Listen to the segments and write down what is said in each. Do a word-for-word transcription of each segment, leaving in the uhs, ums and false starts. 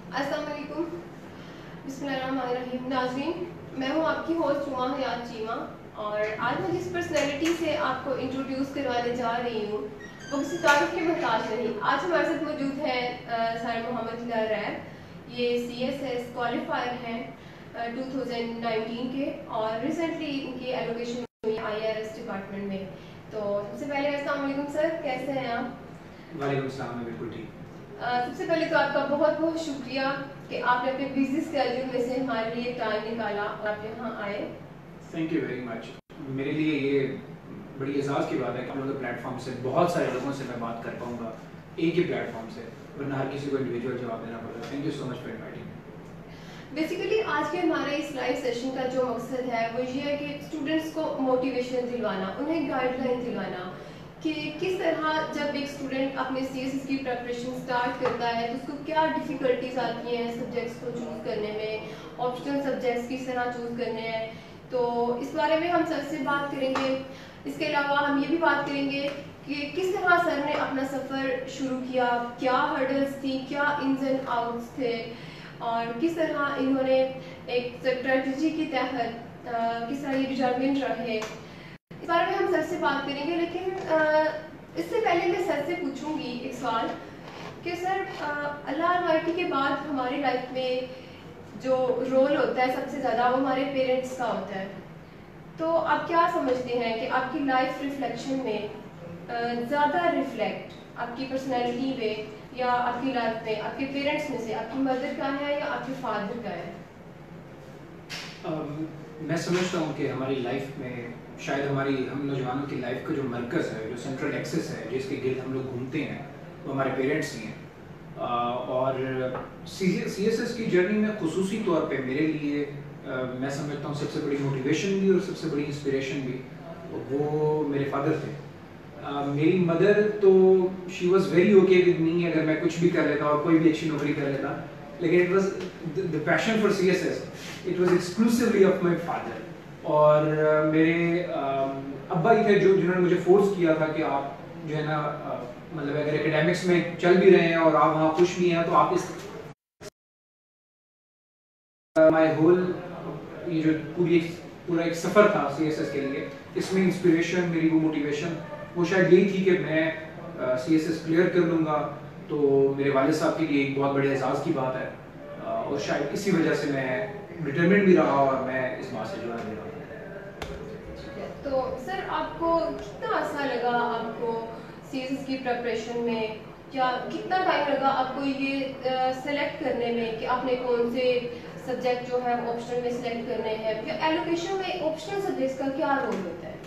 अस्सलाम वालेकुम, बिस्मिल्लाहिर्रहमानिर्रहीम। नाज़रीन, मैं हूँ आपकी होस्ट जुमा हयात चीमा और आज मैं जिस पर्सनैलिटी से आपको इंट्रोड्यूस करवाने जा रही हूँ वो किसी तारीफ के मोहताज नहीं। आज हमारे साथ मौजूद है सर मोहम्मद हिलाल रैब। ये सी एस एस क्वालिफायर हैं टू थाउजेंड नाइनटीन के और रिसेंटली इनकी एलोकेशन हुई आई आर एस डिपार्टमेंट में। तो सबसे पहले अस्सलाम वालेकुम सर, कैसे हैं आप? वालेकुम सलाम, मैं बिल्कुल ठीक। सबसे पहले तो आपका बहुत बहुत शुक्रिया कि आपने अपने बिजी स्केड्यूल में से हमारे लिए टाइम निकाला और आप यहाँ आए। Thank you very much. मेरे लिए ये बड़ी एजाज़ की बात है कि आप लोगों के प्लेटफॉर्म से बहुत सारे लोगों से मैं बात कर पाऊँगा एक ही प्लेटफॉर्म से, वरना हर किसी को इंडिविजुअल जवाब देना पड़ता है। Thank you so much for inviting. Basically आज के हमारे इस लाइव सेशन का जो मकसद है वो ये है कि स्टूडेंट्स को मोटिवेशन दिलवाना, उन्हें गाइडलाइन दिलवाना कि किस तरह जब एक स्टूडेंट अपने सी एस एस की प्रिपरेशन स्टार्ट करता है तो उसको क्या डिफ़िकल्टीज आती हैं सब्जेक्ट्स को चूज़ करने में, ऑप्शनल सब्जेक्ट्स किस तरह चूज़ करने हैं। तो इस बारे में हम सर से बात करेंगे। इसके अलावा हम ये भी बात करेंगे कि किस तरह सर ने अपना सफ़र शुरू किया, क्या हर्डल्स थी, क्या इन्स एंड आउट्स थे और किस तरह इन्होंने एक स्ट्रेटजी के तहत किस तरह ये डिटरमिन रहे। इस बारे में हम सर से बात करेंगे, लेकिन इससे पहले मैं सर से पूछूंगी एक सवाल कि सर अल्लाह अलमाइटी के बाद हमारी लाइफ में जो रोल होता है सबसे ज़्यादा वो हमारे पेरेंट्स का होता है। तो आप क्या समझते हैं कि आपकी लाइफ रिफ्लेक्शन में ज़्यादा रिफ्लेक्ट आपकी पर्सनैलिटी में या आपकी लाइफ में आपके पेरेंट्स में से आपकी मदर का है या आपके फादर का है? um, मैं समझता हूँ कि हमारी लाइफ में शायद हमारी हम नौजवानों की लाइफ का जो मरकज़ है, जो सेंट्रल एक्सिस है, जिसके गिर्द हम लोग घूमते हैं, वो हमारे पेरेंट्स ही हैं। और सी एस एस की जर्नी में खुसूसी तौर पे मेरे लिए आ, मैं समझता हूँ सबसे बड़ी मोटिवेशन भी और सबसे बड़ी इंस्पिरेशन भी वो मेरे फादर थे। आ, मेरी मदर तो she was very okay with me अगर मैं कुछ भी कर लेता और कोई भी अच्छी नौकरी कर लेता, लेकिन it was the passion for C S S it was exclusively of my father. और uh, मेरे uh, अब्बा ही थे जो जिन्होंने मुझे फोर्स किया था कि आप जो है ना uh, मतलब अगर एकेडमिक्स में चल भी रहे हैं और आप वहाँ खुश भी हैं तो आप इस माय uh, होल ये जो पूरी पूरा एक सफ़र था सी एस एस के लिए, इसमें इंस्पिरेशन मेरी वो मोटिवेशन वो शायद यही थी कि मैं सी एस एस क्लियर कर लूँगा तो मेरे वालिद साहब के लिए एक बहुत बड़े एहसास की बात है। uh, और शायद इसी वजह से मैं डिटरमिनेड भी रहा और मैं इस बात से जुड़ा भी रहा। तो सर आपको कितना अच्छा लगा आपको सी एस एस की प्रिपरेशन में, या कितना टाइम लगा आपको ये सेलेक्ट करने में कि आपने कौन से सब्जेक्ट जो है ऑप्शनल में सिलेक्ट करने हैं, या एलोकेशन में ऑप्शनल सब्जेक्ट्स का क्या रोल होता है?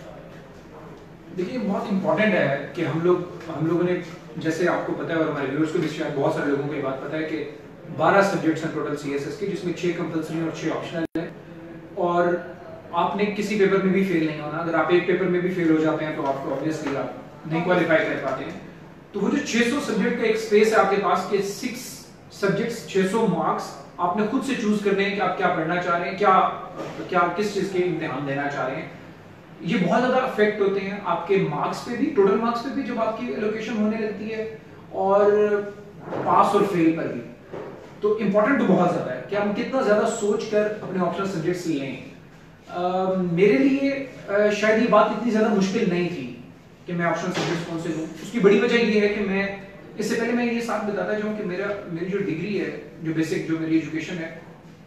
देखिए बहुत इंपॉर्टेंट है कि हम लोग हम लोगों ने, जैसे आपको पता है और हमारे व्यूअर्स को भी शायद बहुत सारे लोगों को ये बात पता है कि बारह सब्जेक्ट्स हैं टोटल सी एस एस के, जिसमें छः कंपल्सरी और छः ऑप्शनल हैं। और आपने किसी पेपर में भी फेल नहीं होना। अगर आप एक पेपर में भी फेल हो जाते हैं तो आपको ऑब्वियसली आप नहीं क्वालिफाई कर पाते हैं। तो वो जो छह सौ सब्जेक्ट का एक स्पेस है आपके पास के सिक्स सब्जेक्ट्स छह सौ मार्क्स आपने खुद से चूज करने हैं कि आप क्या पढ़ना चाह रहे हैं, क्या क्या किस चीज के इम्तिहान देना चाह रहे हैं। ये बहुत ज्यादा अफेक्ट होते हैं आपके मार्क्स पे भी, टोटल मार्क्स पे भी जब आपकी एलोकेशन होने लगती है, और पास और फेल पर भी। तो इम्पोर्टेंट तो बहुत ज्यादा है कि हम कितना ज्यादा सोच कर अपने ऑप्शनल सब्जेक्ट्स लें। Uh, मेरे लिए uh, शायद ये बात इतनी ज़्यादा मुश्किल नहीं थी कि मैं ऑप्शनल सब्जेक्ट्स कौन से लूँ। उसकी बड़ी वजह ये है कि मैं इससे पहले मैं ये साथ बताता जाऊँ कि मेरा मेरी जो डिग्री है, जो बेसिक जो मेरी एजुकेशन है,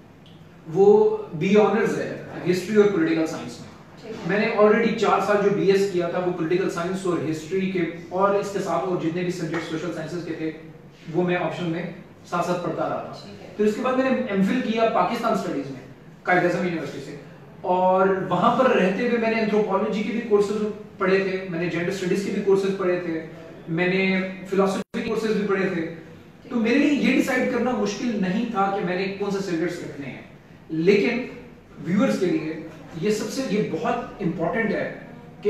वो बी ऑनर्स है हिस्ट्री और पॉलिटिकल साइंस में। मैंने ऑलरेडी चार साल जो बी एस किया था वो पॉलिटिकल साइंस और हिस्ट्री के, और इसके साथ और जितने भी सब्जेक्ट सोशल साइंसेज के थे वो मैं ऑप्शनल में साथ साथ पढ़ता रहा था। फिर उसके बाद मैंने एम फिल किया पाकिस्तान स्टडीज में कायद-ए-आज़म यूनिवर्सिटी से, और वहां पर रहते हुए मैंने एंथ्रोपोलॉजी के भी कोर्सेज पढ़े थे, मैंने जेंडर स्टडीज के भी कोर्सेज पढ़े थे, मैंने फिलॉसफी के कोर्सेज भी पढ़े थे। तो मेरे लिए ये डिसाइड करना मुश्किल नहीं था कि मैंने कौन से सब्जेक्ट्स रखने हैं। लेकिन व्यूअर्स के लिए ये सबसे ये बहुत इंपॉर्टेंट है कि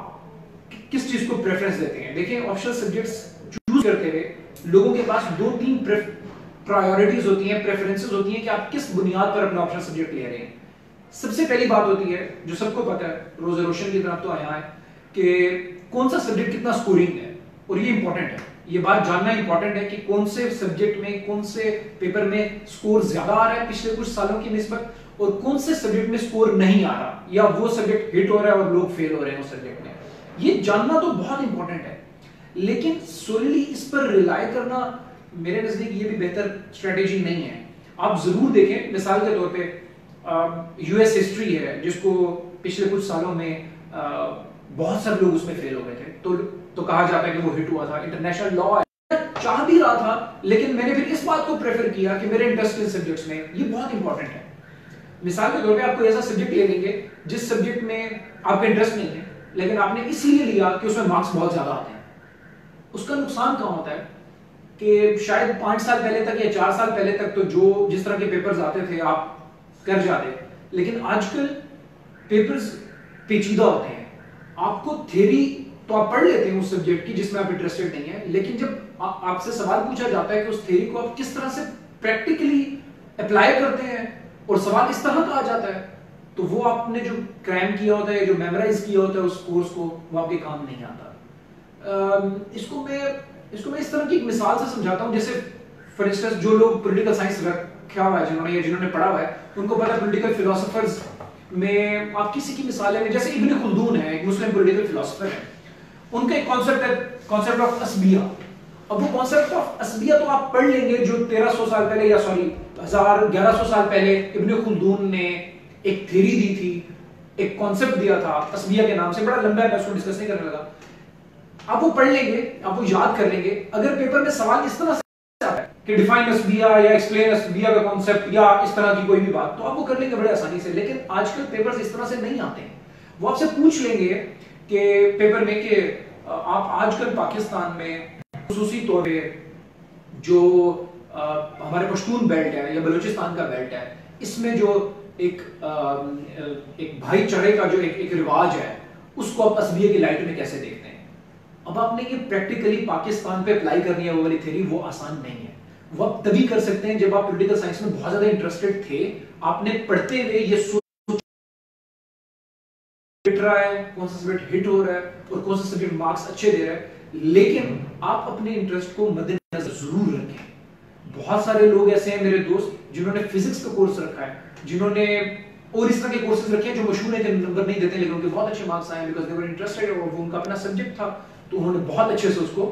आप किस चीज को प्रेफरेंस देते हैं। देखिए ऑप्शनल सब्जेक्ट्स चूज करते हुए लोगों के पास दो तीन प्रायोरिटीज होती हैं, प्रेफरेंसेस होती हैं कि आप किस बुनियाद पर अपना ऑप्शनल सब्जेक्ट ले रहे हैं। सबसे पहली बात होती है जो सबको पता है, रोज रोशन की तरफ तो आया है, कि कौन सा सब्जेक्ट कितना स्कोरिंग है, और ये इंपॉर्टेंट है। ये बात जानना इंपॉर्टेंट है कि कौन से सब्जेक्ट में, कौन से पेपर में स्कोर ज्यादा आ रहा है पिछले कुछ सालों की निस्बत, और कौन से सब्जेक्ट में स्कोर नहीं आ रहा, या वो सब्जेक्ट हिट हो रहा है और लोग फेल हो रहे हैं उस सब्जेक्ट में। ये जानना तो बहुत इंपॉर्टेंट है, लेकिन सोली इस पर रिलाय करना मेरे नजदीक ये भी बेहतर स्ट्रेटेजी नहीं है। आप जरूर देखें, मिसाल के तौर पे यूएस हिस्ट्री है जिसको पिछले कुछ सालों में आ, बहुत सारे लोग उसमें फेल हो गए थे, तो तो कहा जाता है कि वो हिट हुआ था। इंटरनेशनल लॉ चाह भी रहा था, लेकिन मैंने फिर इस बात को प्रेफर किया कि मेरे इंटरेस्ट इन सब्जेक्ट्स में ये बहुत इंपॉर्टेंट है। मिसाल के तौर पे आपको ऐसा सब्जेक्ट ले लेंगे जिस सब्जेक्ट में आपका इंटरेस्ट नहीं है, लेकिन आपने इसलिए लिया कि उसमें मार्क्स बहुत ज्यादा आते हैं। उसका नुकसान कहाँ होता है कि शायद पांच साल पहले तक या चार साल पहले तक तो जो जिस तरह के पेपर्स आते थे आप कर जाते, लेकिन आजकल पेपर्स पेचीदा होते हैं। आपको थ्योरी तो आप पढ़ लेते हैं उस सब्जेक्ट की जिसमें आप इंटरेस्टेड नहीं है, लेकिन जब आ, आपसे सवाल पूछा जाता है कि उस थ्योरी को आप किस तरह से प्रैक्टिकली अप्लाई करते हैं और सवाल इस तरह का आ जाता है, तो वो आपने जो क्रैम किया होता है, जो मेमोराइज किया होता है उस कोर्स को, वो आपके काम नहीं आता। इसको मैं इसको मैं इस तरह की एक मिसाल से समझाता हूँ। जैसे फॉर इंस्टेंस जो लोग पॉलिटिकल साइंस रखा हुआ है, जिन्होंने या जिन्होंने पढ़ा हुआ है, उनको पता है पॉलिटिकल फिलोसोफर्स में आप किसी की मिसाल है, जैसे इब्न खुल्दून है, एक मुस्लिम पॉलिटिकल फिलोसोफर है, उनका एक कॉन्सेप्ट है, कॉन्सेप्ट ऑफ असबिया। अब वो कॉन्सेप्ट ऑफ असबिया तो आप पढ़ लेंगे जो तेरह सौ साल पहले या सॉरी हजार ग्यारह सौ साल पहले इब्न खुल्दून ने एक थ्योरी दी थी, एक कॉन्सेप्ट दिया था असबिया के नाम से, बड़ा लंबा है, मैं उसको डिस्कस नहीं करने लगा। आप वो पढ़ लेंगे, आप वो याद कर लेंगे। अगर पेपर में सवाल इस तरह से आता है कि डिफाइन असबिया या एक्सप्लेन असबिया का कॉन्सेप्ट या इस तरह की कोई भी बात, तो आप वो कर लेंगे बड़े आसानी से। लेकिन आजकल पेपर्स इस तरह से नहीं आते हैं। वो आपसे पूछ लेंगे कि पेपर में कि आप आजकल पाकिस्तान में खुसूसी तौर पे जो आ, हमारे पश्तून बेल्ट है या बलूचिस्तान का बेल्ट है, इसमें जो एक आ, एक भाईचारे का जो एक, एक रिवाज है, उसको आप असबिया की लाइट में कैसे देखते हैं। अब आपने ये प्रैक्टिकली पाकिस्तान पे अप्लाई करनी है वो वाली थ्योरी, वो आसान नहीं है। वो आप तभी कर सकते हैं जब आप पॉलिटिकल साइंस में बहुत ज्यादा इंटरेस्टेड थे, आपने पढ़ते हुए ये सोच हिट रहा है, कौन सा सब्जेक्ट हिट हो रहा है और कौन सा सब्जेक्ट मार्क्स अच्छे दे रहा है। लेकिन आप अपने इंटरेस्ट को मद्देनजर जरूर रखें। बहुत सारे लोग ऐसे हैं मेरे दोस्त जिन्होंने फिजिक्स का कोर्स रखा है, जिन्होंने और इस तरह के कोर्सेज रखे हैं जो मशहूर है, कि नंबर नहीं देते लेकिन उनके बहुत अच्छे मार्क्स आए बिकॉज दे वर इंटरेस्टेड और वो उनका अपना सब्जेक्ट था, तो उन्होंने बहुत अच्छे से उसको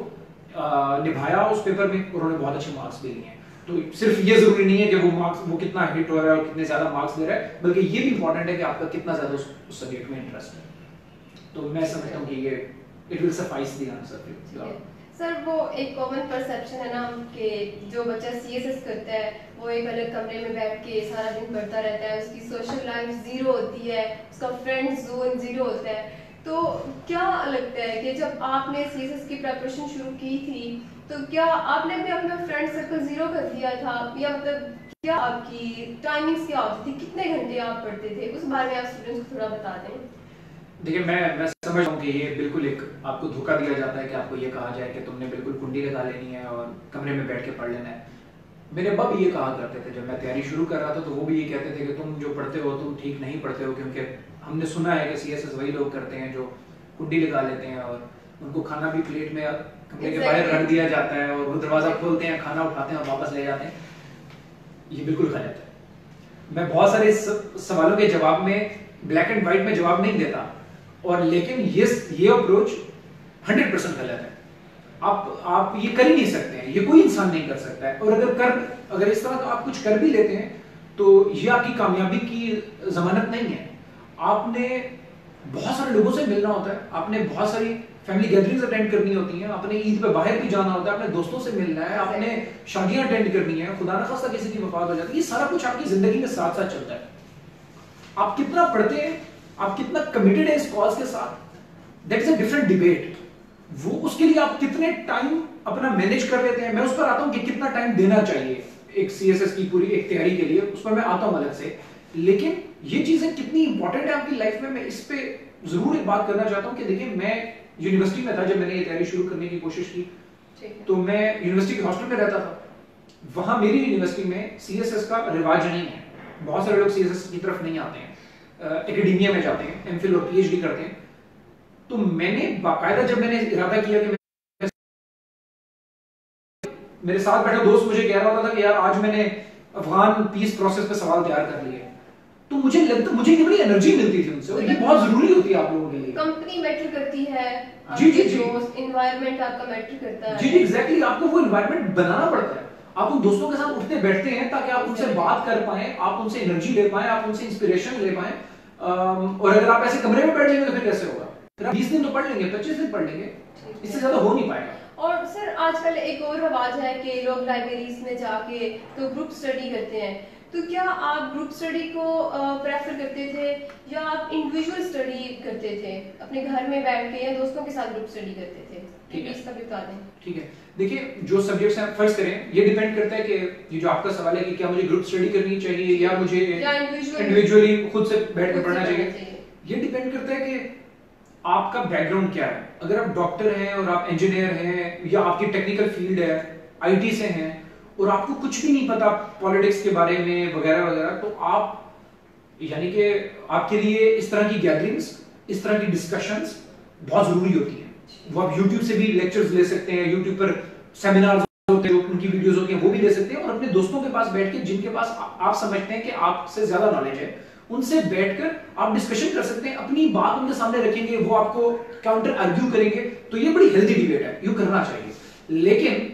निभाया उस पेपर में और उन्होंने बहुत अच्छे मार्क्स भी लिए। तो सिर्फ ये जरूरी नहीं है कि वो मार्क्स वो कितना हिट हो रहा है और कितने ज्यादा मार्क्स दे रहा है, बल्कि ये भी इंपॉर्टेंट है कि आपका कितना ज्यादा उस, उस सब्जेक्ट में इंटरेस्ट है। तो मैं समझता हूँ कि ये it will suffice the answer. Sir वो एक कॉमन परसेप्शन है ना कि जो बच्चा सीएसएस करता है वो एक अलग कमरे में बैठ के सारा दिन पढ़ता रहता है, उसकी सोशल लाइफ जीरो होती है, उसका फ्रेंड जोन जीरो होता है। तो क्या लगता है कि जब आपने सीएसएस की प्रिपरेशन शुरू की थी तो क्या आपने भी अपना फ्रेंड सर्कल जीरो कर दिया था, या मतलब क्या आपकी टाइमिंग्स क्या होती थी, कितने घंटे आप पढ़ते थे, उस बारे में आप स्टूडेंट्स को थोड़ा बता दें। देखिए मैं मैं समझ हूँ कि ये बिल्कुल एक आपको धोखा दिया जाता है कि आपको ये कहा जाए कि तुमने बिल्कुल कुंडी लगा लेनी है और कमरे में बैठ के पढ़ लेना है। मेरे अब्बा भी ये कहा करते थे जब मैं तैयारी शुरू कर रहा था, तो वो भी ये कहते थे कि तुम जो पढ़ते हो तुम ठीक नहीं पढ़ते हो, क्योंकि हमने सुना है कि सीएसएस वही लोग करते हैं जो कुंडी लगा लेते हैं और उनको खाना भी प्लेट में कमरे के बाहर रख दिया जाता है और वो दरवाजा खोलते हैं, खाना उठाते हैं और वापस ले जाते हैं। ये बिल्कुल गलत है। मैं बहुत सारे सवालों के जवाब में ब्लैक एंड व्हाइट में जवाब नहीं देता, और लेकिन ये ये अप्रोच हंड्रेड परसेंट गलत है। आप आप ये कर ही नहीं सकते हैं, ये कोई इंसान नहीं कर सकता है। और अगर कर अगर इस तरह का आप कुछ कर भी लेते हैं तो ये आपकी कामयाबी की जमानत नहीं है। आपने बहुत सारे लोगों से मिलना होता है, आपने बहुत सारी फैमिली गैदरिंग्स अटेंड करनी होती हैं, आपने ईद पे बाहर भी जाना होता है, अपने दोस्तों से मिलना है, आपने शादियां अटेंड करनी है, खुदा न खास्ता किसी की वफात हो जाती है, ये सारा कुछ आपकी जिंदगी में साथ साथ चलता है। आप कितना पढ़ते हैं, आप कितना कमिटेड है इस कॉज के साथ, that is a different debate. वो उसके लिए आप कितने टाइम अपना मैनेज कर लेते हैं, मैं उस पर आता हूं कि कितना टाइम देना चाहिए एक सीएसएस की पूरी एक तैयारी के लिए, उस पर मैं आता हूं अलग से। लेकिन ये चीजें कितनी इंपॉर्टेंट है आपकी लाइफ में, मैं इस पे जरूर एक बात करना चाहता हूं कि देखिए मैं यूनिवर्सिटी में था जब मैंने ये तैयारी शुरू करने की कोशिश की, तो मैं यूनिवर्सिटी के हॉस्टल में रहता था। वहां मेरी यूनिवर्सिटी में सीएसएस का रिवाज नहीं है, बहुत सारे लोग सीएसएस की तरफ नहीं आते हैं, एकेडमिया में जाते हैं, एमफिल और पीएचडी करते हैं। तो मैंने बाकायदा जब मैंने इरादा किया कि मेरे साथ बैठा दोस्त मुझे कह रहा था कि यार आज मैंने अफगान पीस प्रोसेस पे सवाल तैयार कर लिए, तो मुझे लगता मुझे ये बड़ी एनर्जी मिलती थी उनसे, और ये बहुत जरूरी होती है आप लोगों के लिए। कंपनी मैटर करती है, जी जी जी, एनवायरनमेंट आपका मैटर करता है। जी जी एग्जैक्टली, आपको वो एनवायरनमेंट बनाना पड़ता है। आप उन दोस्तों के साथ उठते बैठते हैं ताकि आप उनसे बात कर पाए, आप उनसे एनर्जी ले पाए, आप उनसे इंस्पिरेशन ले पाए। और अगर आप ऐसे कमरे में बैठ जाएंगे तो फिर कैसे होगा? फिर आप बीस दिन तो पढ़ लेंगे, पच्चीस दिन पढ़ लेंगे, इससे ज्यादा हो नहीं पाएगा। और सर आजकल एक और रवाज है कि लोग लाइब्रेरीज में जाके तो ग्रुप स्टडी करते हैं, तो क्या आप ग्रुप स्टडी को प्रेफर करते थे या आप इंडिविजुअल स्टडी करते थे, अपने घर में बैठ के या दोस्तों के साथ ग्रुप स्टडी करते थे? ठीक है, इसका भी बता दें। ठीक है, देखिए जो सब्जेक्ट्स हैं फर्स्ट करें, ये डिपेंड करता है कि ये जो आपका सवाल है कि क्या मुझे ग्रुप स्टडी करनी चाहिए या मुझे इंडिविजुअली खुद से बैठ कर पढ़ना चाहिए, ये डिपेंड करता है कि आपका बैकग्राउंड क्या है। अगर आप डॉक्टर हैं और आप इंजीनियर हैं या आपकी टेक्निकल फील्ड है, आईटी से हैं और आपको कुछ भी नहीं पता पॉलिटिक्स के बारे में वगैरह वगैरह, तो आप यानी कि आपके लिए इस तरह की गैदरिंग्स, इस तरह की डिस्कशंस बहुत जरूरी होती हैं। वो आप YouTube से भी लेक्चर्स ले सकते हैं, YouTube पर सेमिनार्स होते हैं, उनकी वीडियोस होती हैं, वो भी ले सकते हैं, और अपने दोस्तों के पास बैठ के जिनके पास आप समझते हैं कि आपसे ज्यादा नॉलेज है, उनसे बैठकर आप डिस्कशन कर सकते हैं, अपनी बात उनके सामने रखेंगे, वो आपको काउंटर आर्ग्यू करेंगे, तो ये बड़ी हेल्दी डिबेट है, ये करना चाहिए। लेकिन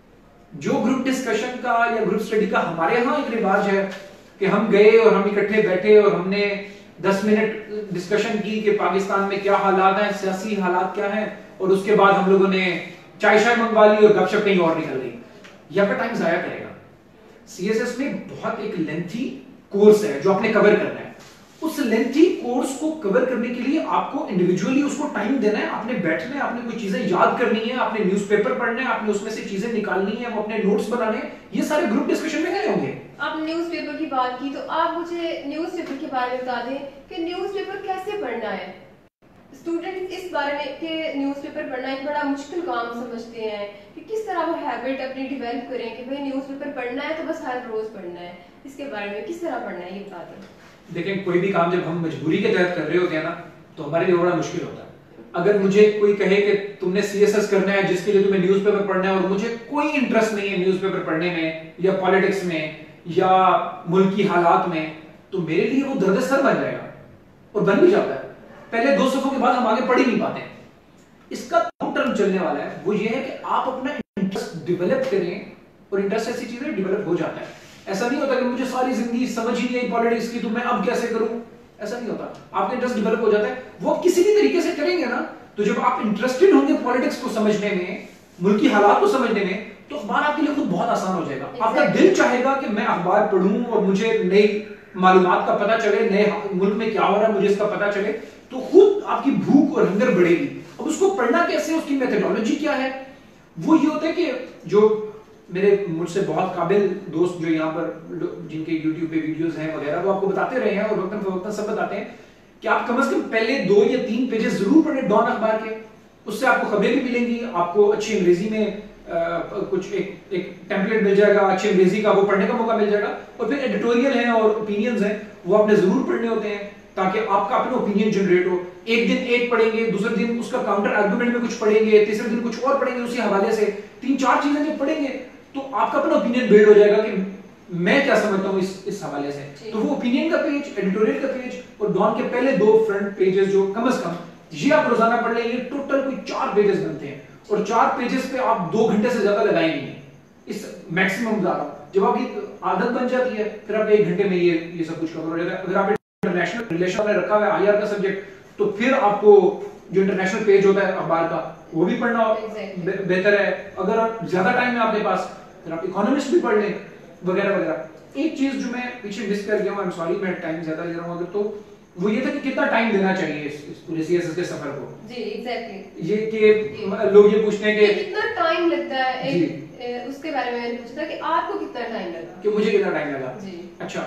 जो ग्रुप डिस्कशन का या ग्रुप स्टडी का हमारे यहाँ एक रिवाज है कि हम गए और हम इकट्ठे बैठे और हमने दस मिनट डिस्कशन की कि पाकिस्तान में क्या हालात हैं, सियासी हालात क्या हैं, और उसके बाद हम लोगों ने चाय शाय मंगवा ली और गपशप कहीं और निकल गई, ये आपका टाइम जाया करेगा। सीएसएस में बहुत एक लेंथी कोर्स है जो आपने कवर करना है, उस लेंथी कोर्स को कवर करने के लिए आपको इंडिविजुअली उसको टाइम देना है, आपने बैठना है, आपने कोई चीजें याद करनी है, आपने न्यूज़पेपर पढ़ना है, आपने उसमें से चीजें निकालनी है, वो अपने नोट्स बनाने हैं, ये सारे ग्रुप डिस्कशन में गए होंगे। आप न्यूज़पेपर की बात की, तो आप मुझे न्यूज़पेपर के बारे में बता दें कि न्यूज़पेपर कैसे पढ़ना है। स्टूडेंट इस बारे में कि न्यूज़पेपर पढ़ना एक बड़ा मुश्किल काम समझते हैं कि किस तरह वो हैबिट अपनी डेवलप करें कि भाई न्यूज़पेपर पढ़ना है तो बस हर रोज पढ़ना है, इसके बारे में किस तरह पढ़ना है ये बता दें। देखें, कोई भी काम जब हम मजबूरी के तहत कर रहे होते हैं ना, तो हमारे लिए बड़ा मुश्किल होता है। अगर मुझे कोई कहे कि तुमने सीएसएस करना है जिसके लिए तुम्हें न्यूज़पेपर पढ़ना है और मुझे कोई इंटरेस्ट नहीं है न्यूज़पेपर पढ़ने में या पॉलिटिक्स में या मुल्की हालात में, तो मेरे लिए वो दर्द सर बन जाएगा और बन भी जाता है। पहले दो सफों के बाद हम आगे पढ़ ही नहीं पाते। इसका लॉन्ग टर्म चलने वाला है वो ये है कि आप अपना इंटरेस्ट डेवलप करें, और इंटरेस्ट ऐसी चीज है डेवलप हो जाता है। ऐसा नहीं होता कि मुझे सारी जिंदगी समझ ही नहीं आई पॉलिटिक्स की तो मैं अब कैसे करूं, ऐसा नहीं होता। आपका इंटरेस्ट डेवलप हो जाता है, वो आप किसी भी तरीके से करेंगे ना, तो जब आप इंटरेस्टेड होंगे पॉलिटिक्स को समझने में, मुल्की हालात को समझने में, तो अखबार आपके लिए खुद बहुत आसान हो जाएगा। आपका दिल चाहेगा कि मैं अखबार पढ़ूं और मुझे नई मालूमात का पता चले, नए मुल्क में क्या हो रहा है मुझे इसका पता चले, तो खुद आपकी भूख और हंगर बढ़ेगी। अब उसको पढ़ना कैसे, उसकी मेथोडोलॉजी क्या है, वो ये होता है कि जो मेरे मुझसे बहुत काबिल दोस्त जो यहाँ पर जिनके यूट्यूब पे वीडियोस हैं वगैरह, वो आपको बताते रहे हैं और वक्तन फवक्तन सब बताते हैं कि आप कम से कम पहले दो या तीन पेजेस जरूर पढ़ें डॉन अखबार के, उससे आपको खबरें भी मिलेंगी, आपको अच्छी अंग्रेजी में आ, कुछ एक एक टेम्पलेट मिल जाएगा, अच्छी अंग्रेजी का वो पढ़ने का मौका मिल जाएगा, और फिर एडिटोरियल हैं और ओपिनियंस हैं वो आपने जरूर पढ़ने होते हैं ताकि आपका अपना ओपिनियन जनरेट हो। एक दिन एक पढ़ेंगे, दूसरे दिन उसका काउंटर आर्गुमेंट में कुछ पढ़ेंगे, तीसरे दिन कुछ और पढ़ेंगे उसी हवाले से, तीन चार चीजें जब पढ़ेंगे तो आपका अपना ओपिनियन बिल्ड हो जाएगा कि मैं क्या समझता हूँ इस इस हवाले से। तो वो ओपिनियन का पेज, एडिटोरियल का पेज और डॉन के पहले दो फ्रंट पेजेस जो कम से कम ये आप रोजाना पढ़ लेंगे, टोटल कोई चार पेजेस बनते हैं, और चार पेजेस पे आप दो घंटे से ज्यादा लगाएंगे नहीं, इस मैक्सिमम बता रहा हूं। जब आपकी आदत बन जाती है फिर आप एक घंटे में ये ये सब कुछ कवर हो जाता है। अगर आप इंटरनेशनल रिलेशन में रखा हुआ है आईआर का सब्जेक्ट, तो फिर आपको जो इंटरनेशनल पेज होता है अखबार का वो भी पढ़ना exactly. बेहतर है। अगर ज्यादा टाइम है आपके पास फिर आप इकोनॉमिस्ट भी पढ़ लें वगैरह वगैरह। एक चीज जो मैं पीछे मिस कर गया हूं, आई एम सॉरी मैं टाइम ज्यादा ले रहा हूं अगर, तो वो ये था कि कितना टाइम देना चाहिए इस, इस पूरे सीएसएस के सफर को। जी एग्जैक्टली। ये कि लोग ये पूछते हैं कि कितना टाइम लगता है, एक उसके बारे में मैंने पूछा था कि आपको कितना टाइम लगा, कि मुझे कितना टाइम लगा। जी अच्छा,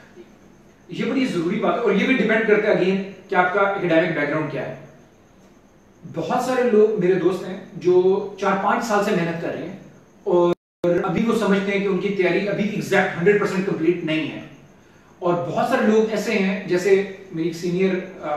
ये बड़ी जरूरी बात है और ये भी डिपेंड करता है अगेन कि आपका एकेडमिक बैकग्राउंड क्या है। बहुत सारे लोग मेरे दोस्त हैं जो चार पांच साल से मेहनत कर रहे हैं और अभी वो समझते हैं कि उनकी तैयारी अभी एग्जैक्ट हंड्रेड परसेंट कंप्लीट नहीं है, और बहुत सारे लोग ऐसे हैं जैसे मेरी सीनियर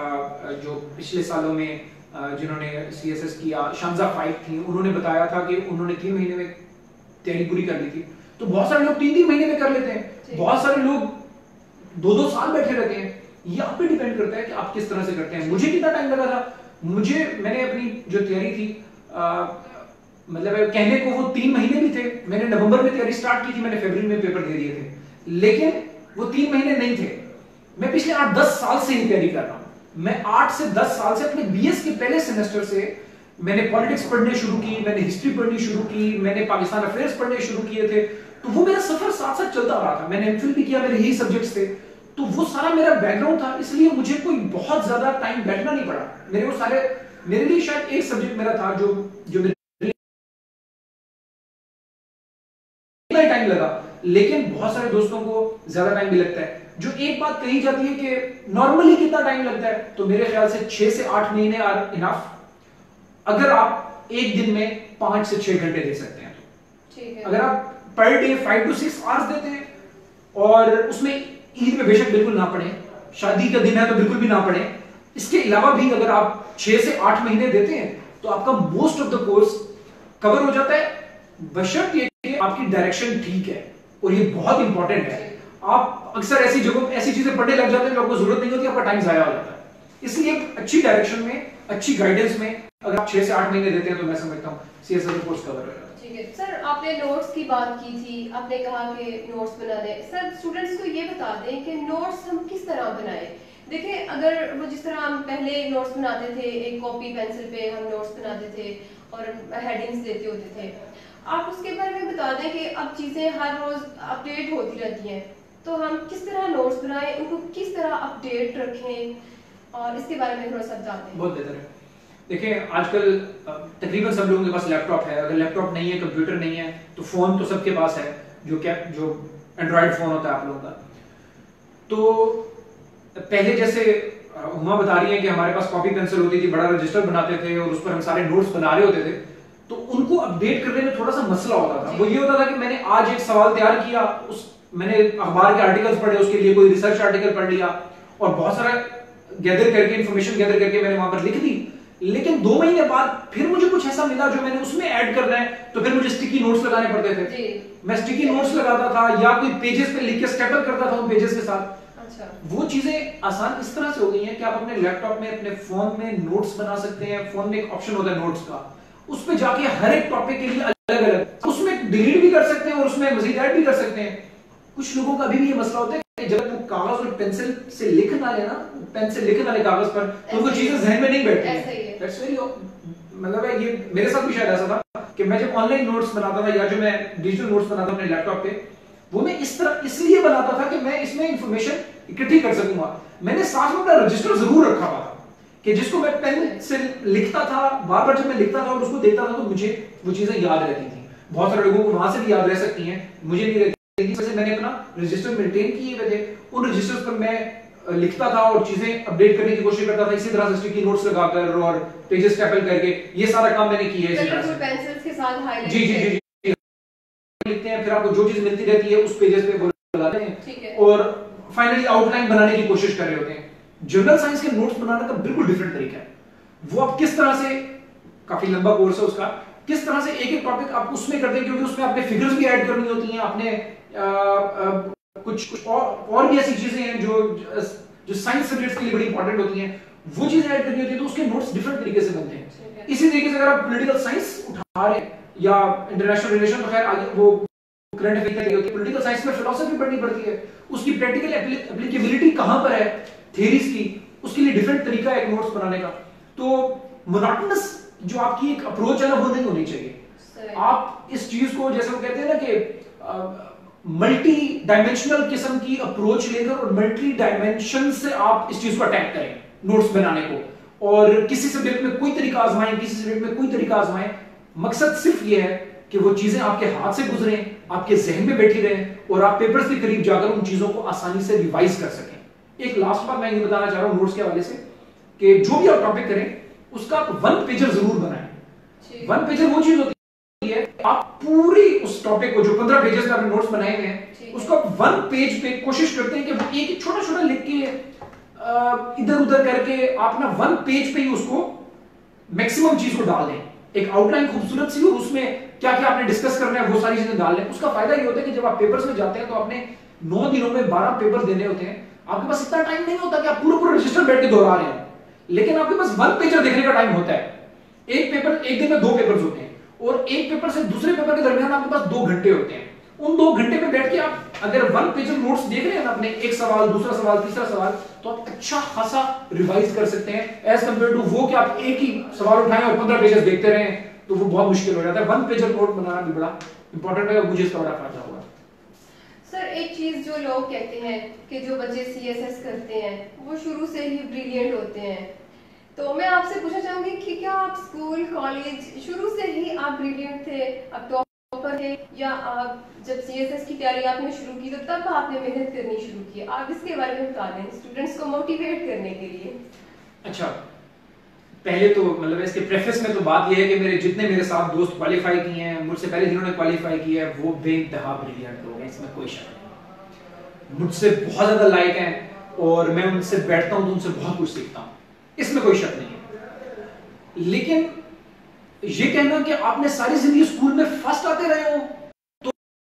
जो पिछले सालों में जिन्होंने सीएसएस किया, शामजा फाइक थी, उन्होंने बताया था कि उन्होंने तीन महीने में तैयारी पूरी कर ली थी। तो बहुत सारे लोग तीन तीन महीने में कर लेते हैं, बहुत सारे लोग दो दो साल बैठे रहते हैं। ये आप पे डिपेंड करता है कि आप किस तरह से करते हैं। मुझे कितना टाइम लगा था, मुझे मैंने अपनी जो तैयारी थी आ, मतलब कहने को वो तीन महीने भी थे। मैंने नवंबर में तैयारी स्टार्ट की थी, मैंने फरवरी में पेपर दे दिए थे, लेकिन वो तीन महीने नहीं थे। मैं पिछले आठ दस साल से ही तैयारी कर रहा हूं। मैं आठ से दस साल से अपने बीएस के पहले सेमेस्टर से मैंने पॉलिटिक्स पढ़ने शुरू की, मैंने हिस्ट्री पढ़नी शुरू की, मैंने पाकिस्तान अफेयर्स पढ़ने शुरू किए थे। तो वो मेरा सफर साथ साथ चलता रहा था। मैंने एमफिल भी किया, मेरे यही सब्जेक्ट्स थे, तो वो सारा मेरा बैकग्राउंड था, इसलिए मुझे कोई बहुत ज्यादा टाइम बैठना नहीं पड़ा। मेरे वो सारे मेरे लिए शायद एक सब्जेक्ट मेरा था जो जो मेरे टाइम लगा, लेकिन बहुत सारे दोस्तों को ज्यादा टाइम भी लगता है। जो एक बात कही जाती है कि नॉर्मली कितना टाइम लगता है, तो मेरे ख्याल से छह से आठ महीने आर इनफ, अगर आप एक दिन में पांच से छह घंटे दे सकते हैं। ठीक है। अगर आप per day five to six hours देते हैं, और उसमें ईद में बेशक बिल्कुल ना पढ़े, शादी का दिन है तो बिल्कुल भी ना पढ़े, इसके अलावा भी अगर आप छह से आठ महीने देते हैं तो आपका most of the course cover हो जाता है, बशर्ते कि आपकी डायरेक्शन ठीक है। और ये बहुत इंपॉर्टेंट है। आप अक्सर ऐसी जगहों ऐसी चीजें पढ़ने लग जाते हैं जो आपको जरूरत नहीं होती, आपका टाइम जाया हो जाता है। इसलिए अच्छी डायरेक्शन में, अच्छी गाइडेंस में अगर आप छह से आठ महीने देते हैं तो मैं समझता हूँ सीएसएस कोर्स कवर हो जाता है। ठीक है सर, आपने नोट्स की बात की थी, आपने कहा कि नोट्स बनाने। सर स्टूडेंट्स को ये बता दें कि नोट्स हम किस तरह बनाएं। देखिए, अगर वो जिस तरह हम पहले नोट्स बनाते थे, एक कॉपी पेंसिल पे हम नोट्स बनाते थे और हेडिंग्स देते होते थे, आप उसके बारे में बता दें कि अब चीज़ें हर रोज़ अपडेट होती रहती हैं, तो हम किस तरह नोट्स बनाएं, उनको किस तरह अपडेट रखें, और इसके बारे में थोड़ा सा बताते हैं। बहुत बेहतर है। देखिए, आजकल तकरीबन सब लोगों के पास लैपटॉप है। अगर लैपटॉप नहीं है, कंप्यूटर नहीं है, तो फोन तो सबके पास है, जो क्या जो एंड्रॉयड फोन होता है आप लोगों का। तो पहले जैसे हुमा बता रही है कि हमारे पास कॉपी पेंसिल होती थी, बड़ा रजिस्टर बनाते थे और उस पर हम सारे नोट्स बना रहे होते थे, तो उनको अपडेट करने में थोड़ा सा मसला होता था। वो ये होता था कि मैंने आज एक सवाल तैयार किया, उस मैंने अखबार के आर्टिकल्स पढ़े, उसके लिए कोई रिसर्च आर्टिकल पढ़ लिया और बहुत सारा गैदर करके इंफॉर्मेशन गैदर करके मैंने वहां पर लिख दी, लेकिन दो महीने बाद फिर मुझे कुछ ऐसा मिला जो मैंने उसमें ऐड करना है, तो फिर मुझे स्टिकी नोट्स लगाने पड़ते थे। मैं स्टिकी नोट्स लगाता था या कोई पेजेस पे लिख के स्टेपल करता था उन पेजेस के साथ। अच्छा। वो चीजें आसान इस तरह से हो गई हैं कि आप अपने लैपटॉप में, अपने फोन में नोट्स बना सकते हैं। फोन में एक ऑप्शन होता है नोट्स का, उस पे जाके हर एक टॉपिक के लिए अलग अलग उसमें डिलीट भी कर सकते हैं और उसमें मजीद ऐड भी कर सकते हैं। कुछ लोगों का अभी भी ये मसला होता है कि जब वो कागज और पेंसिल से लिख ना लेना, पेन से लिखने वाले कागज पर, तो वो चीजें जहन में नहीं बैठती। दैट्स वेरी, मतलब है ये मेरे साथ भी शायद ऐसा था कि मैं जब ऑनलाइन नोट्स बनाता था या जो मैं डिजिटल नोट्स बनाता था अपने लैपटॉप पे, वो मैं इस तरह इसलिए बनाता था कि मैं इसमें इंफॉर्मेशन इकट्ठी कर सकूंगा। मैंने साथ में अपना रजिस्टर जरूर रखा हुआ था कि जिसको मैं पेन से लिखता था, बार बार जब मैं लिखता था और उसको देखता था तो मुझे वो चीजें याद रहती थी। बहुत सारे लोगों को वहां से भी याद रह सकती हैं, मुझे नहीं रहती। वजह मैंने अपना रजिस्टर मेंटेन किए हुए थे, उन रजिस्टर्स पर मैं लिखता था और चीजें अपडेट करने की कोशिश करता था, इसी तरह से स्टिकी नोट्स लगाकर और पेजेस स्टेपल करके। ये सारा काम मैंने किया है इसी तरह से, पेंसिल्स के साथ हाईलाइट जी जी जी जी लिखते हैं, फिर आपको जो चीज मिलती रहती है उस पेजेस पे वो लगाते हैं और फाइनली आउटलाइन बनाने की कोशिश कर रहे होते हैं। जनरल साइंस के नोट्स बनाने का बिल्कुल डिफरेंट तरीका है। वो आप किस तरह से, काफी लंबा कोर्स है उसका, किस तरह से एक एक टॉपिक आप उसमें करते हैं, क्योंकि उसमें आपने फिगर्स भी ऐड करनी होती हैं, आपने आ, आ, कुछ कुछ और, और भी ऐसी चीजें हैं जो जो साइंस सब्जेक्ट्स के लिए बड़ी इंपॉर्टेंट होती हैं, वो चीजें ऐड करनी होती है, तो उसके नोट्स डिफरेंट तरीके से बनते हैं। इसी तरीके से अगर आप पॉलिटिकल साइंस उठा रहे हैं या इंटरनेशनल रिलेशन, तो खैर आगे वो करंट अफेयर होती है। पॉलिटिकल साइंस में फिलॉसफी पढ़नी पड़ती है, उसकी प्रैक्टिकल एप्लीकेबिलिटी कहां पर है थ्योरीज की, उसके लिए डिफरेंट तरीका है एक नोट्स बनाने का। तो मोनोटोनस जो आपकी एक अप्रोच है ना, वो नहीं होनी चाहिए। आप इस चीज को, जैसे वो कहते हैं ना कि मल्टी डायमेंशनल किस्म की अप्रोच लेकर और मल्टी डायमेंशन से आप इस चीज को अटैक करें नोट्स बनाने को, और किसी सब्जेक्ट में कोई तरीका आजमाएं, किसी सब्जेक्ट में कोई तरीका आजमाएं। मकसद सिर्फ ये है कि वो चीजें आपके हाथ से गुजरें, आपके जहन में बैठी रहें और आप पेपर्स के करीब जाकर उन चीजों को आसानी से रिवाइज कर सकें। एक लास्ट बात मैं ये बताना चाह रहा हूं नोट्स के हवाले से, कि जो भी आप टॉपिक करें उसका आप वन पेजर जरूर बनाएं। वन पेजर वो चीज होती है, आप पूरी उस टॉपिक को, जो पंद्रह पेजेस में आपने नोट्स बनाए हुए हैं, उसको आप वन पेज पे कोशिश करते हैं कि वो एक छोटा छोटा लिख के इधर उधर करके आप ना वन पेज पे ही उसको मैक्सिमम चीज को डाल दें, एक आउटलाइन खूबसूरत सी, और उसमें क्या क्या आपने डिस्कस करना है वो सारी चीजें डाल लें। उसका फायदा ये होता है कि जब आप पेपर्स में जाते हैं तो आपने नौ दिनों में बारह पेपर देने होते हैं, आपके पास इतना टाइम नहीं होता कि आप पूरा पूरा रजिस्टर बैठ के दोहरा रहे हैं, लेकिन आपके पास वन पेजर देखने का टाइम होता है। एक पेपर, एक दिन में दो पेपर्स होते हैं और एक पेपर से दूसरे पेपर के दरमियान आपके पास दो घंटे होते हैं। उन दो घंटे में बैठ के आप अगर वन पेजर नोट्स देख रहे हैं ना अपने, एक सवाल, दूसरा सवाल, तीसरा सवाल, तो आप अच्छा खासा रिवाइज कर सकते हैं एज कंपेयर टू वो कि आप एक ही सवाल उठाएं और पंद्रह पेजेस देखते रहें, तो वो बहुत मुश्किल हो जाता है। वन पेजर नोट बनाना भी बड़ा इंपॉर्टेंट है, मुझे इसका बड़ा फायदा हुआ। सर एक चीज जो लोग कहते हैं कि जो बच्चे सीएसएस करते हैं वो शुरू से ही ब्रिलियंट होते हैं, तो मैं आपसे पूछना चाहूंगी कि क्या आप स्कूल कॉलेज शुरू से ही आप ब्रिलियंट थे, आप टॉपर थे, या आप जब सीएसएस की तैयारी आपने शुरू की तो तब आपने मेहनत करनी शुरू की? आप इसके बारे में बता दें स्टूडेंट्स को मोटिवेट करने के लिए। अच्छा, पहले तो मतलब इसके प्रेफेस में तो बात यह है कि मेरे जितने मेरे साथ दोस्त क्वालिफाई किए हैं, मुझसे पहले जिन्होंने क्वालिफाई किया है, वो बेइंतहा ब्रिलियंट लोग हैं, इसमें कोई शक नहीं। मुझसे बहुत ज्यादा लायक हैं और मैं उनसे बैठता हूं तो उनसे बहुत कुछ सीखता हूं, इसमें कोई शक नहीं है। लेकिन ये कहना कि आपने सारी जिंदगी स्कूल में फर्स्ट आते रहे हो तो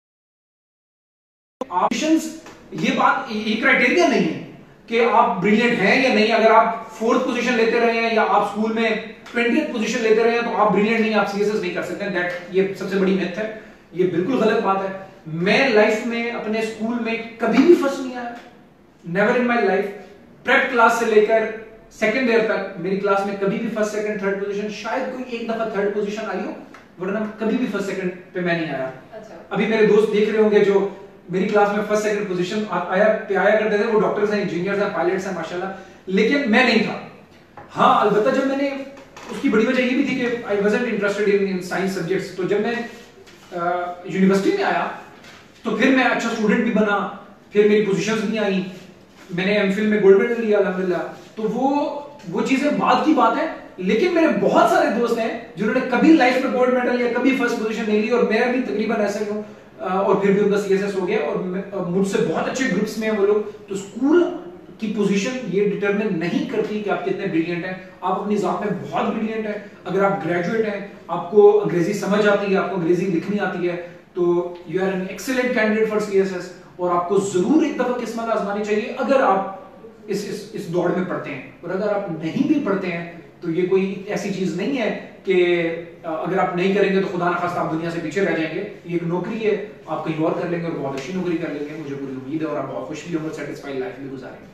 ऑप्शंस, ये बात, ये क्राइटेरिया नहीं है कि आप ब्रिलियंट हैं या नहीं। अगर आप फोर्थ पोजीशन लेते रहे हैं या आप स्कूल में ट्वेंटियथ पोजीशन लेते रहे हैं तो आप ब्रिलियंट नहीं, आप सीएसएस नहीं कर सकते। दैट ये सबसे बड़ी मिथ है, ये बिल्कुल गलत बात है। मैं लाइफ में अपने स्कूल में कभी भी फर्स्ट नहीं आया, never in my life. Prep class से लेकर सेकंड ईयर तक मेरी क्लास में कभी भी फर्स्ट सेकंड थर्ड पोजीशन, शायद कोई एक दफा थर्ड पोजीशन आई हो, वरना कभी भी फर्स्ट सेकंड पे मैं नहीं आया। अच्छा। अभी अभी मेरे दोस्त देख रहे होंगे जो मेरी क्लास में फर्स्ट सेकंड पोजीशन आया पे आया करते थे, वो डॉक्टर्स हैं, इंजीनियर्स हैं, पायलट्स हैं माशाल्लाह, लेकिन मैं नहीं था। हाँ, अलबत्ता जब मैंने, उसकी बड़ी वजह ये भी थी कि I wasn't interested in science subjects, तो जब मैं यूनिवर्सिटी में आया तो फिर मैं अच्छा स्टूडेंट भी बना, फिर मेरी पोजीशंस भी आई, मैंने एमफिल में गोल्ड मेडल लिया अल्हम्दुलिल्लाह। तो वो वो चीजें बाद की बात है, लेकिन मेरे बहुत सारे दोस्त हैं जिन्होंने कभी लाइफ में गोल्ड मेडल या कभी फर्स्ट पोजीशन नहीं ली, और मैं भी तकरीबन ऐसा ही हूँ, और फिर भी उनका सीएसएस हो गया और मुझसे बहुत अच्छे ग्रुप्स में हैं वो लोग। तो स्कूल की पोजीशन ये डिटरमिन नहीं करती कि आप कितने ब्रिलियंट हैं। आप अपनी जात में बहुत ब्रिलियंट हैं। अगर आप ग्रेजुएट हैं, आपको अंग्रेजी समझ आती है, आपको अंग्रेजी लिखनी आती है, तो you are an excellent candidate for CSS, और आपको जरूर एक दफा किस्मत आजमानी चाहिए अगर आप इस इस इस दौड़ में पढ़ते हैं। और अगर आप नहीं भी पढ़ते हैं तो ये कोई ऐसी चीज नहीं है कि अगर आप नहीं करेंगे तो खुदा ना खास्ता आप दुनिया से पीछे रह जाएंगे। ये एक नौकरी है, आप कहीं और कर लेंगे और बहुत अच्छी नौकरी कर लेंगे, मुझे पूरी उम्मीद है, और आप बहुत खुश भी होंगे, सेटिस्फाइड लाइफ भी गुजारेंगे।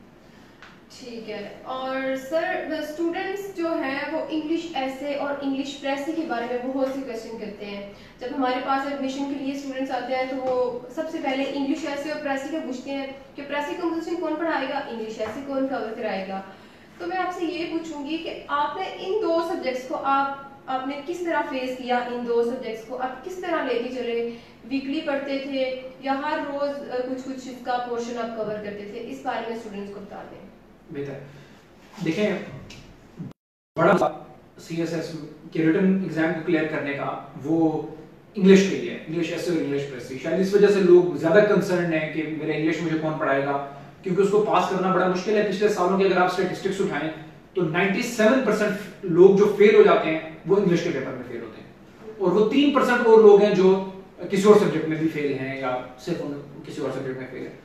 ठीक है। और सर स्टूडेंट्स जो हैं वो इंग्लिश ऐसे और इंग्लिश प्रेसी के बारे में बहुत सी क्वेश्चन करते हैं। जब हमारे पास एडमिशन के लिए स्टूडेंट्स आते हैं तो वो सबसे पहले इंग्लिश ऐसे और प्रेसी का पूछते हैं कि प्रेसी कंपोजिशन कौन पढ़ाएगा, इंग्लिश ऐसे कौन कवर कराएगा। तो मैं आपसे ये पूछूंगी कि आपने इन दो सब्जेक्ट्स को आप आपने किस तरह फेस किया, इन दो सब्जेक्ट्स को आप किस तरह लेके चले? वीकली पढ़ते थे या हर रोज कुछ कुछ इसका पोर्शन आप कवर करते थे? इस बारे में स्टूडेंट्स को बता दें। बेहतर देखें, बड़ा सीएसएस के रिटन एग्जाम को क्लियर करने का वो इंग्लिश के लिए, इंग्लिश ऐसे और इंग्लिश प्रेसी, शायद इस वजह से लोग ज्यादा कंसर्न हैं कि मेरा इंग्लिश मुझे कौन पढ़ाएगा, क्योंकि उसको पास करना बड़ा मुश्किल है। पिछले सालों के अगर आप स्टैटिस्टिक्स उठाएं तो सत्तानवे परसेंट लोग जो फेल हो जाते हैं वो इंग्लिश के पेपर में फेल होते हैं, और वो तीन परसेंट और लोग हैं जो किसी और सब्जेक्ट में भी फेल हैं या सिर्फ किसी और सब्जेक्ट में फेल है।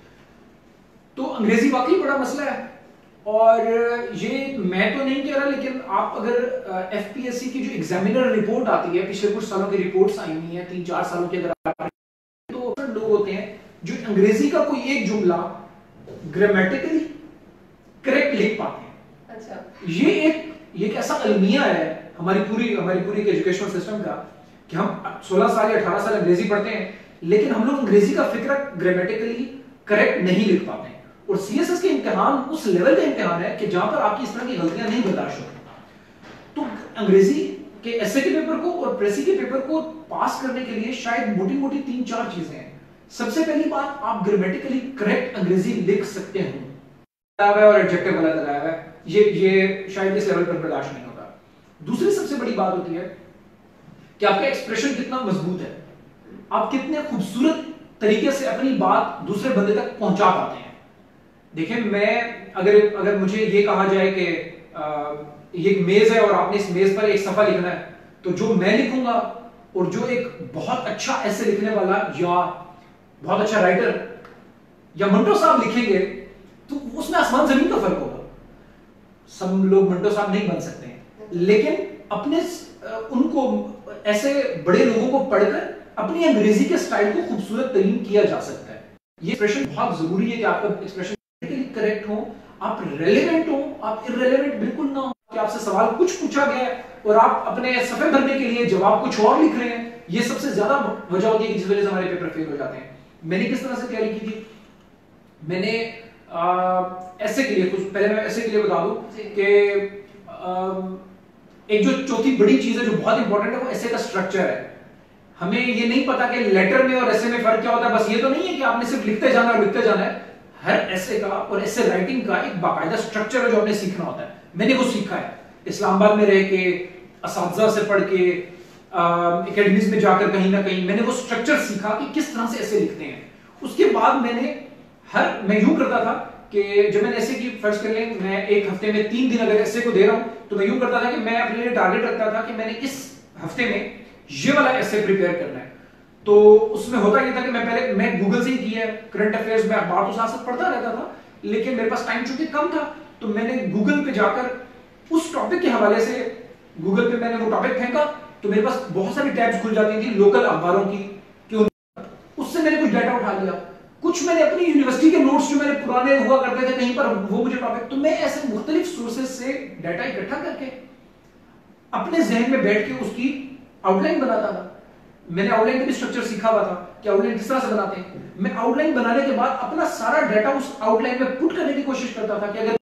तो अंग्रेजी वाकई बड़ा मसला है। और ये मैं तो नहीं कह रहा, लेकिन आप अगर एफपीएससी की जो एग्जामिनर रिपोर्ट आती है, पिछले कुछ सालों की रिपोर्ट्स आई हुई हैं, तीन चार सालों के अगर, तो लोग होते हैं जो अंग्रेजी का कोई एक जुमला ग्रामेटिकली करेक्ट लिख पाते हैं। अच्छा। ये एक ये एक ऐसा अलमिया है हमारी पूरी हमारी पूरी एजुकेशनल सिस्टम का कि हम सोलह साल या अठारह साल अंग्रेजी पढ़ते हैं, लेकिन हम लोग अंग्रेजी का फिक्र ग्रामेटिकली करेक्ट नहीं लिख पाते हैं। और सीएसएस के इम्तिहान उस लेवल का इम्तिहान है कि जहां पर आपकी इस तरह की गलतियां नहीं बर्दाश्त होती। तो अंग्रेजी के एसए के पेपर को और प्रेसी के पेपर को पास करने के लिए शायद मोटी मोटी तीन चार चीजें हैं। सबसे पहली बात, आप ग्रामेटिकली करेक्ट अंग्रेजी लिख सकते हो, और एडजेक्टिव गलत लगाया हुआ है, ये ये शायद इस लेवल पर बर्दाश्त नहीं होता। दूसरी सबसे बड़ी बात होती है कि आपका एक्सप्रेशन कितना मजबूत है, आप कितने खूबसूरत तरीके से अपनी बात दूसरे बंदे तक पहुंचा पाते हैं। देखिए, मैं अगर अगर मुझे ये कहा जाए कि ये एक मेज है और आपने इस मेज पर एक सफा लिखना है, तो जो मैं लिखूंगा और जो एक बहुत अच्छा ऐसे लिखने वाला या बहुत अच्छा राइटर या मंटो साहब लिखेंगे, तो उसमें आसमान जमीन का फर्क होगा। सब लोग मंटो साहब नहीं बन सकते हैं, लेकिन अपने उनको ऐसे बड़े लोगों को पढ़कर अपनी अंग्रेजी के स्टाइल को खूबसूरत तरीन किया जा सकता है। ये एक्सप्रेशन बहुत जरूरी है कि आपका एक्सप्रेशन करेक्ट हो, आप रेलेवेंट हो, आप इररेलेवेंट बिल्कुल ना हो कि आपसे सवाल कुछ पूछा गया है और आप अपने सफे भरने के लिए जवाब कुछ और लिख रहे हैं। ये सबसे ज्यादा वजह होती है जिस वजह से हमारे पेपर फेल हो जाते हैं। मैंने किस तरह से तैयारी की थी? मैंने ऐसे के लिए कुछ पहले मैं ऐसे के लिए बता दूं कि एक जो चौथी बड़ी चीज है जो बहुत इंपॉर्टेंट है वो ऐसे का स्ट्रक्चर है। हमें ये नहीं पता कि लेटर में और ऐसे में फर्क क्या होता है। बस ये तो नहीं है कि आपने सिर्फ लिखते जाना और लिखते जाना है। हर ऐसे का और ऐसे राइटिंग का एक बाकायदा स्ट्रक्चर है जो आपने सीखना होता है। मैंने वो सीखा है इस्लामाबाद में रह के, असातिज़ा से पढ़ के, एकेडमीज में जाकर कहीं ना कहीं मैंने वो स्ट्रक्चर सीखा कि किस तरह से ऐसे लिखते हैं। उसके बाद मैंने हर मैं यूं करता था कि जब मैंने ऐसे की फर्ज कर लें, मैं एक हफ्ते में तीन दिन अगर ऐसे को दे रहा हूं तो मैं यूं करता था कि मैं अपने लिए टारगेट रखता था कि मैंने इस हफ्ते में ये वाला ऐसे प्रिपेयर करना है। तो उसमें होता ये था कि मैं पहले मैं गूगल से ही किया है, करंट अफेयर्स में अखबार तो साथ साथ पढ़ता रहता था, लेकिन मेरे पास टाइम चूंकि कम था तो मैंने गूगल पे जाकर उस टॉपिक के हवाले से गूगल पे मैंने वो टॉपिक फेंका तो मेरे पास बहुत सारी टैब्स खुल जाती थी लोकल अखबारों की कि उससे मैंने कुछ डाटा उठा लिया। कुछ मैंने अपनी यूनिवर्सिटी के नोट्स जो मेरे पुराने हुआ करते थे कहीं पर वो मुझे टॉपिक, तो मैं ऐसे मुख्तलिफ सोर्सेज से डाटा इकट्ठा करके अपने जहन में बैठ के उसकी आउटलाइन बनाता था। मैंने आउटलाइन का भी स्ट्रक्चर सीखा हुआ था कि आउटलाइन किस तरह से बनाते हैं। मैं आउटलाइन बनाने के बाद अपना सारा डाटा उस आउटलाइन में पुट करने की कोशिश करता था कि अगर